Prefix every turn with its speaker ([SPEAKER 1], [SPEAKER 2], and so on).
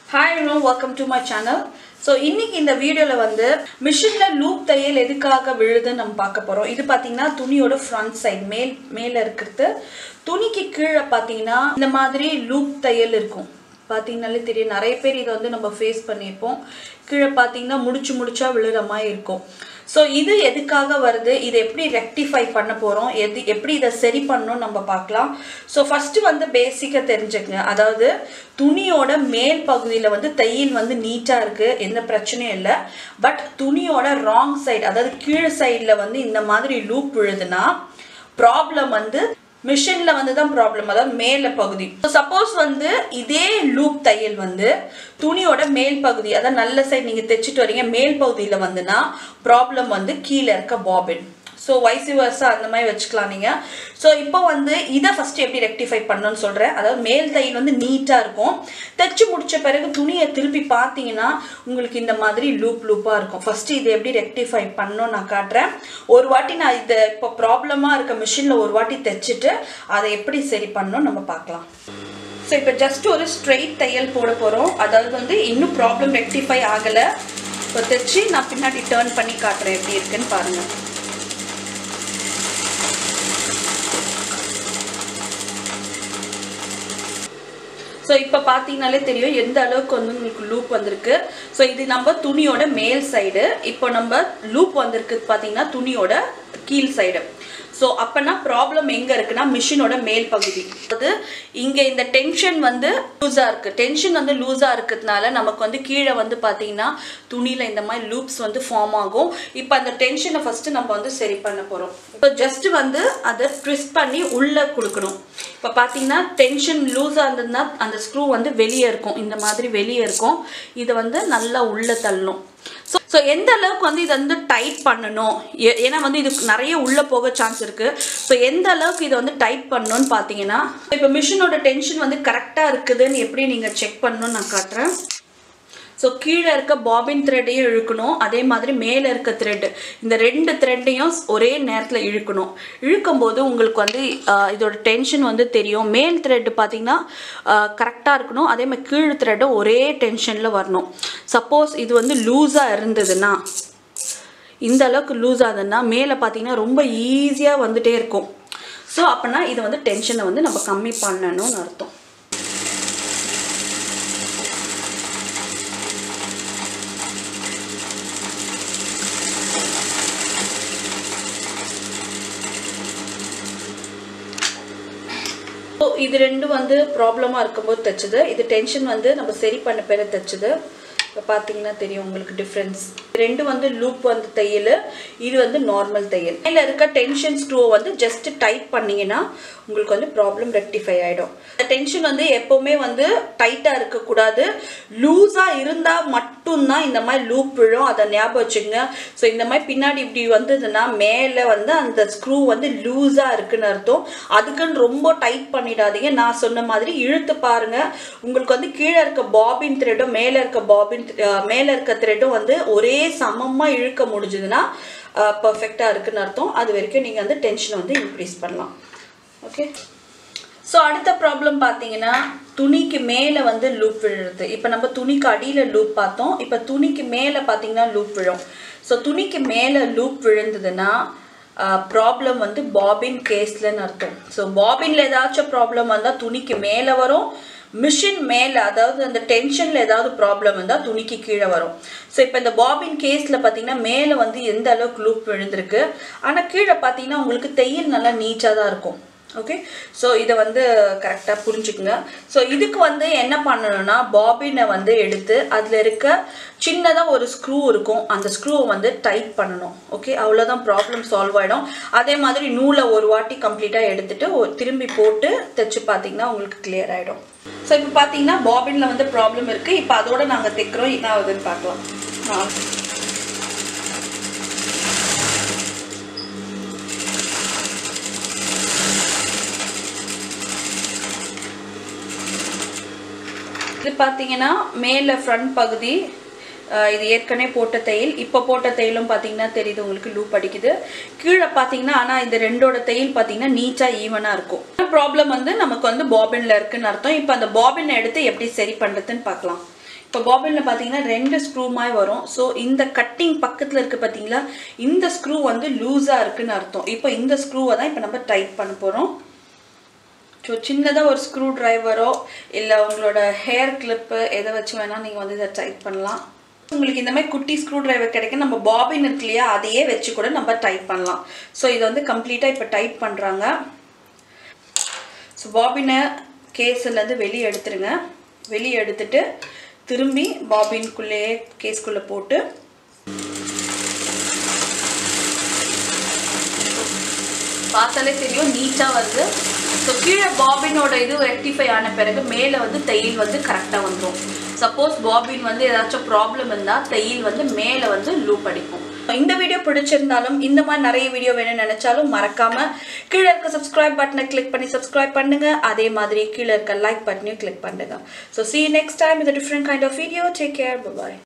[SPEAKER 1] Hi everyone, welcome to my channel. So இன்னைக்கு இந்த வீடியோல வந்து மிஷின்ல லூப் தையல் எதுக்காக விழுதுன்னு நம்ம பார்க்க போறோம். இது பாத்தீங்கன்னா துணியோட ஃப்ரண்ட் சைடு மேல இருக்குது. துணிக்கு கீழ பாத்தீங்கன்னா இந்த மாதிரி லூப் தையல் இருக்கும். பாத்தீங்கனாலே தெரியும் நிறைய பேர் இத வந்து நம்ம ஃபேஸ் பண்ணிருப்போம். கீழ பாத்தீங்கன்னா முடிச்சா விழுற மாதிரி இருக்கும். So இது எதுக்காக வருது, இது எப்படி ரெக்டிஃபை பண்ண போறோம், எப்படி இத சரி பண்ணனும் நம்ம பார்க்கலாம். So ஃபர்ஸ்ட் வந்து பேசிக்கா தெரிஞ்சுக்கங்க. அதாவது துணியோட மேல் பகுதியில வந்து தையல் வந்து நீட்டா இருக்கு, எந்த பிரச்சனையும் இல்ல. பட் துணியோட ராங் சைடு, அதாவது கீழ் சைடுல வந்து இந்த மாதிரி லூப் விழுதுனா ப்ராப்ளம் வந்து மிஷின்ல வந்து தான் ப்ராப்ளம், அதாவது மேல பகுதி. சப்போஸ் வந்து இதே லூப் தையல் வந்து துணியோட மேல் பகுதி, அதாவது நல்ல சைடு நீங்க தைச்சிட்டு வரீங்க, மேல் பகுதியில வந்துனா ப்ராப்ளம் வந்து கீழே இருக்க பாபின். ஸோ வைஸ் வர்ஸா அந்த மாதிரி வச்சுக்கலாம் நீங்க. ஸோ இப்போ வந்து இதை ஃபர்ஸ்ட் எப்படி ரெக்டிஃபை பண்ணணும்னு சொல்றேன். அதாவது மேல் தையல் வந்து நீட்டா இருக்கும், தைச்சு முடிச்ச பிறகு துணியை திருப்பி பார்த்தீங்கன்னா உங்களுக்கு இந்த மாதிரி லூப்பா இருக்கும். ஃபர்ஸ்ட் இதை எப்படி ரெக்டிஃபை பண்ணணும் நான் காட்டுறேன். ஒரு வாட்டி நான் இதை இப்போ ப்ராப்ளமா இருக்க மிஷின்ல ஒரு வாட்டி தைச்சிட்டு அதை எப்படி சரி பண்ணணும் நம்ம பார்க்கலாம். ஸோ இப்போ ஜஸ்ட் ஒரு ஸ்ட்ரெயிட் தையல் போட போறோம். அதாவது வந்து இன்னும் ப்ராப்ளம் ரெக்டிஃபை ஆகல. இப்போ தைச்சு நான் பின்னாடி டர்ன் பண்ணி காட்டுறேன் எப்படி இருக்குன்னு பாருங்க. ஸோ இப்போ பார்த்தீங்கனாலே தெரியும் எந்த அளவுக்கு வந்து உங்களுக்கு லூப் வந்திருக்கு. ஸோ இது நம்ம துணியோட மேல் சைடு. இப்போ நம்ம லூப் வந்திருக்கு பார்த்தீங்கன்னா துணியோட கீழ் சைடு. ஸோ அப்போனா ப்ராப்ளம் எங்கே இருக்குன்னா மிஷினோட மேல் பகுதி. அது இங்கே இந்த டென்ஷன் வந்து லூஸாக இருக்குது. டென்ஷன் வந்து லூஸாக இருக்கிறதுனால நமக்கு வந்து கீழே வந்து பார்த்தீங்கன்னா துணியில் இந்த மாதிரி லூப்ஸ் வந்து ஃபார்ம் ஆகும். இப்போ அந்த டென்ஷனை ஃபஸ்ட்டு நம்ம வந்து சரி பண்ண போகிறோம். இப்போ ஜஸ்ட் வந்து அதை ட்விஸ்ட் பண்ணி உள்ளே கொடுக்கணும். இப்போ பார்த்தீங்கன்னா டென்ஷன் லூஸாக இருந்ததுன்னா அந்த ஸ்க்ரூ வந்து வெளியே இருக்கும், இந்த மாதிரி வெளியே இருக்கும். இதை வந்து நல்லா உள்ளே தள்ளணும். ஸோ எந்த அளவுக்கு வந்து இதை வந்து டைட் பண்ணணும், ஏன்னா வந்து இதுக்கு நிறைய உள்ளே போக சான்ஸ் இருக்குது. ஸோ எந்த அளவுக்கு இதை வந்து டைட் பண்ணணும்னு பார்த்தீங்கன்னா இப்போ மிஷினோட டென்ஷன் வந்து கரெக்டாக இருக்குதுன்னு எப்படி நீங்கள் செக் பண்ணணும்னு நான் காட்டுறேன். ஸோ கீழே இருக்க பாபின் த்ரெட்டையும் இழுக்கணும், அதே மாதிரி மேலே இருக்க த்ரெட்டு, இந்த ரெண்டு த்ரெட்டையும் ஒரே நேரத்தில் இழுக்கணும். இழுக்கும்போது உங்களுக்கு வந்து இதோட டென்ஷன் வந்து தெரியும். மேல் த்ரெட்டு பார்த்தீங்கன்னா கரெக்டாக இருக்கணும், அதே மாதிரி கீழ் த்ரெட்டும் ஒரே டென்ஷனில் வரணும். சப்போஸ் இது வந்து லூஸாக இருந்ததுன்னா, இந்த அளவுக்கு லூஸ் ஆகுதுன்னா மேலே பார்த்தீங்கன்னா ரொம்ப ஈஸியாக வந்துட்டே இருக்கும். ஸோ அப்போனா இதை வந்து டென்ஷனை வந்து நம்ம கம்மி பண்ணணும்னு அர்த்தம். இது ரெண்டும் வந்து ப்ராப்ளமாக இருக்கும்போது தைச்சது, இது டென்ஷன் வந்து நம்ம சரி பண்ண பேர தைச்சது. இப்போ பார்த்தீங்கன்னா தெரியும் உங்களுக்கு டிஃப்ரென்ஸ். ரெண்டு வந்து லூப் வந்து தையல், இது வந்து நார்மல் தையல். மேலே இருக்க டென்ஷன் ஸ்க்ரூவை வந்து ஜஸ்ட் டைட் பண்ணிங்கன்னா உங்களுக்கு வந்து ப்ராப்ளம் ரெக்டிஃபை ஆகிடும். டென்ஷன் வந்து எப்போவுமே வந்து டைட்டாக இருக்கக்கூடாது, லூஸாக இருந்தால் மட்டும்தான் இந்த மாதிரி லூப் விழும், அதை ஞாபகம் வச்சுங்க. ஸோ இந்த மாதிரி பின்னாடி இப்படி வந்ததுன்னா மேலே வந்து அந்த ஸ்க்ரூ வந்து லூஸாக இருக்குன்னு அர்த்தம். அதுக்குன்னு ரொம்ப டைட் பண்ணிடாதீங்க. நான் சொன்ன மாதிரி இழுத்து பாருங்க, உங்களுக்கு வந்து கீழே இருக்க பாபின் த்ரெட்டும் மேலே இருக்க த்ரெட்டும் வந்து ஒரே சமமாக இழுக்க முடிஞ்சதுன்னா பர்ஃபெக்டாக இருக்குன்னு அர்த்தம். அது வரைக்கும் நீங்கள் வந்து டென்ஷனை வந்து இன்க்ரீஸ் பண்ணலாம். ஓகே. ஸோ அடுத்த ப்ராப்ளம் பார்த்தீங்கன்னா துணிக்கு மேலே வந்து லூப் விழுறது. இப்போ நம்ம துணிக்கு அடியில் லூப் பார்த்தோம், இப்போ துணிக்கு மேலே பார்த்தீங்கன்னா லூப் விழும். ஸோ துணிக்கு மேலே லூப் விழுந்ததுன்னா ப்ராப்ளம் வந்து பாபின் கேஸ்லன்னு அர்த்தம். ஸோ பாபின்ல ஏதாச்சும் ப்ராப்ளம் வந்தால் துணிக்கு மேலே வரும், மிஷின் மேலே அதாவது அந்த டென்ஷனில் ஏதாவது ப்ராப்ளம் வந்தால் துணிக்கு கீழே வரும். ஸோ இப்போ இந்த பாபின் கேஸில் பார்த்தீங்கன்னா மேலே வந்து எந்த அளவுக்கு லூப் விழுந்திருக்கு, ஆனால் கீழே பார்த்தீங்கன்னா உங்களுக்கு தையல் நல்லா நீட்டாக தான் இருக்கும். ஓகே. ஸோ இதை வந்து கரெக்டாக புரிஞ்சுக்குங்க. ஸோ இதுக்கு வந்து என்ன பண்ணணும்னா பாபினை வந்து எடுத்து அதில் இருக்க சின்னதாக ஒரு ஸ்க்ரூ இருக்கும், அந்த ஸ்க்ரூவை வந்து டைட் பண்ணணும். ஓகே, அவ்வளோதான், ப்ராப்ளம் சால்வ் ஆகிடும். அதே மாதிரி நூலை ஒரு வாட்டி கம்ப்ளீட்டாக எடுத்துட்டு திரும்பி போட்டு தைச்சு பார்த்தீங்கன்னா உங்களுக்கு கிளியர் ஆகிடும். ஸோ இப்போ பார்த்தீங்கன்னா பாபினில் வந்து ப்ராப்ளம் இருக்குது. இப்போ அதோட நாங்கள் தைக்கிறோம், என்ன ஆகுதுன்னு பார்க்கலாம். இது பார்த்தீங்கன்னா மேலே ஃப்ரண்ட் பகுதி, இது ஏற்கனவே போட்ட தையல், இப்போ போட்ட தையலும் பார்த்தீங்கன்னா தெரியுது உங்களுக்கு லூப் அடிக்குது. கீழே பார்த்தீங்கன்னா ஆனால் இந்த ரெண்டோட தையல் பார்த்தீங்கன்னா நீட்டாக ஈவனாக இருக்கும். ப்ராப்ளம் வந்து நமக்கு வந்து பாபின்ல இருக்குன்னு அர்த்தம். இப்போ அந்த பாபினை எடுத்து எப்படி சரி பண்ணுறதுன்னு பார்க்கலாம். இப்போ பாபினில் பார்த்தீங்கன்னா 2 ஸ்க்ரூ மாதிரி வரும். ஸோ இந்த கட்டிங் பக்கத்தில் இருக்குது பார்த்தீங்களா, இந்த ஸ்க்ரூ வந்து லூஸாக இருக்குதுன்னு அர்த்தம். இப்போ இந்த ஸ்க்ரூவை தான் இப்போ நம்ம டைட் பண்ண போகிறோம். ஸோ சின்னதாக ஒரு ஸ்க்ரூ ட்ரைவரோ இல்லை உங்களோட ஹேர் கிளிப்பு எதை வச்சு வேணால் நீங்கள் வந்து இதை டைட் பண்ணலாம். உங்களுக்கு இந்த மாதிரி குட்டி ஸ்க்ரூ ட்ரைவர் கிடைக்கும். நம்ம பாபின் இருக்கு இல்லையா, அதையே வச்சு கூட நம்ம டைட் பண்ணலாம். ஸோ இதை வந்து கம்ப்ளீட்டாக இப்போ டைட் பண்ணுறாங்க. ஸோ பாபினை கேஸ்லேருந்து வெளியே எடுத்துருங்க. வெளியே எடுத்துட்டு திரும்பி பாபின்குள்ளேயே கேஸ்குள்ளே போட்டு பார்த்தாலே தெரியும் நீட்டாக வருது. ஸோ கீழே பாபினோட இது ரெக்டிஃபை ஆன பிறகு மேலே வந்து தையல் வந்து கரெக்டாக வந்துடும். சப்போஸ் பாபின் வந்து ஏதாச்சும் ப்ராப்ளம் இருந்தால் தையல் வந்து மேலே வந்து லூப் அடிக்கும். இந்த வீடியோ பிடிச்சிருந்தாலும் இந்த மாதிரி நிறைய வீடியோ வேணும்னு நினைச்சாலும் மறக்காம கீழே இருக்க சப்ஸ்கிரைப் பட்டனை கிளிக் பண்ணி சப்ஸ்கிரைப் பண்ணுங்க. அதே மாதிரி கீழே இருக்க லைக் பட்டனையும் கிளிக் பண்ணுங்க. So see you next time with a different kind of video. Take care. Bye bye.